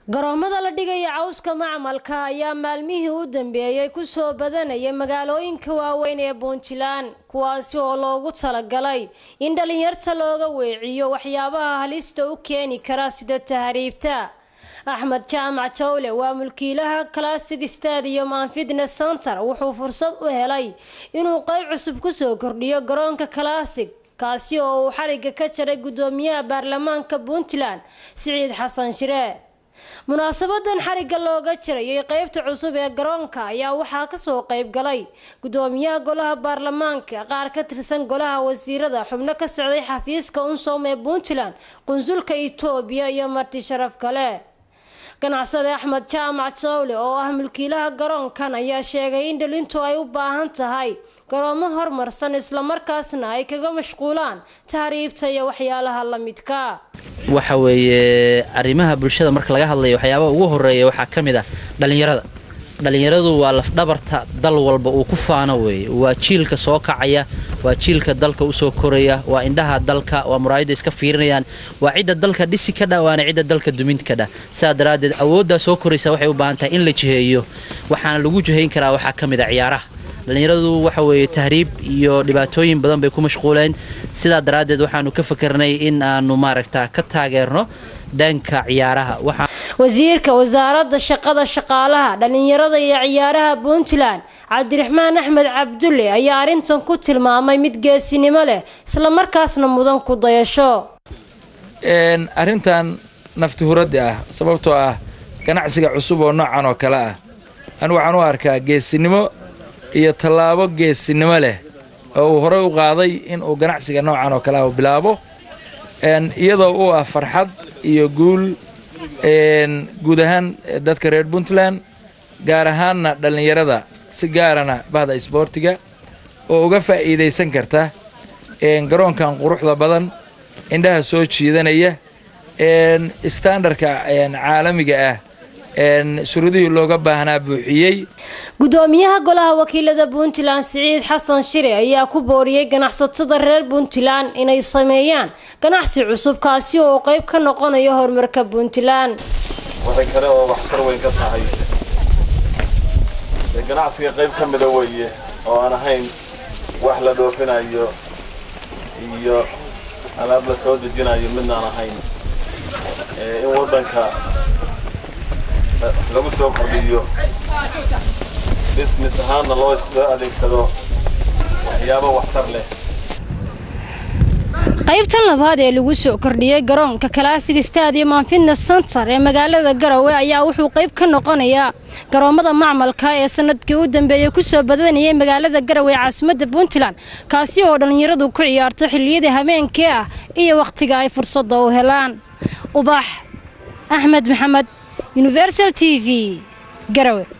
garoomada la dhigaya cawska macmalka ayaa maalmihii u dambeeyay ku soo badanaya magaalooyinka waaweyn ee Puntland kuwaasi oo loogu talagalay in dhalinyarta looga weeciyo waxyaabaha halista u keeni kara sida tahriibta. Axmed Jaamac Jawle waa mulkiilaha Classic Stadium and Fitness Center wuxuu fursad u helay inuu qayb cusub ku soo kordhiyo garoonka Classic kaasi oo uu xariga ka jaray gudoomiyaha baarlamaanka Puntland Siciid Xasan Shire. munaasabadan xariga looga jiray qaybta cusub ee garoonka ayaa waxaa ka soo qayb galay gudoomiyaha golaha baarlamaanka qaar ka tirsan golaha wasiirada xubno ka socday xafiiska Unsom ee Puntland qunsulka Itoobiya iyo marti sharaf kale. ganacsade Axmed Jaamac Jawle oo ah mulkiilaha garoonkan ayaa sheegay in dhalintu ay u baahan tahay garoomo horumarsan isla markaasna ay kaga mashquulaan tahriibta iyo waxyaalaha la midka waxa weeye arrimaha bulshada marka laga hadlayo waxyaabaha ugu horeeya waxa kamid ah dhalinyaradu waa laf dhabarta dal walba uu ku faano weey waa jiilka soo kacaya waa jiilka dalka u soo koraya waa indhaha dalka waa muraayada iska fiirinayaan waa cid dalka dhisi ka dhawaana cid dalka duminta ka dha saadaradeed awoodda soo koraysa waxay u baahan tahay in la jiheeyo waxaana lagu jiheyn karaa waxa kamid ah ciyaaraha dhalinyaradu waxa weeye tahriib iyo dhibaatooyin badan bay ku mashquuleen sida daraadeed waxaanu ka fakarnay in aanu maaragtaa ka taageerno dhanka ciyaaraha wasiirka wasaaradda shaqada shaqaalaha dhalinyarada iyo ciyaaraha Puntland Cabdiraxmaan Axmed Cabdulle ayaa arintan ku tilmaamay mid geesinimo leh isla markaasna mudan ku dayasho arintan nafti hurada ah sababtoo ah ganacsiga cusub oo noocan oo kala ah waxaan u arkaa geesinimo iyo talaabo geesinimo leh oo hore u qaaday in uu ganacsiga noocan oo kala bilaabo iyadoo uu ah farxad iyo guud ahaan dadka reer Puntland gaar ahaanna dhalinyarada si gaarana bahda isboortiga oo uga faa'iideysan karta garoonkan quruxda badan indhaha soo jiidanaya standardka caalamiga ah shuruudihii looga baahnaa buuxiyay. gudoomiyaha golaha wakiilada Puntland Siciid Xasan Shire ayaa ku booriyay ganacsatada reer Puntland inay sameeyaan ganacsi cusub kaasi oo qayb ka noqonayo horumarka Puntland. waxay kale oo wax tar weyn ka tahay ganacsiga qayb ka mid ah weeye oo aan ahayn wax la dhoofinayo iyo alaab la soo dejinayo midna aan ahayn in wadanka lagu soo kordhiyo business ahaan loo adeegsado waxyaabo waxtar leh. qaybta labaad ee lagu soo kordhiyay garoonka Classic Stadium and Fitness Center ee magaalada Garowe ayaa wuxuu qayb ka noqonayaa garoomada macmalka ee sanadkii u dambeeyay ku soo badanayay magaalada Garowe caasimadda Puntland kaasi oo dhalinyaradu ku ciyaarto xilliyada habeenkii ah iyo waqtiga ay fursad u helaan. Ubax Ahmed Maxamed Universal TV Garowe.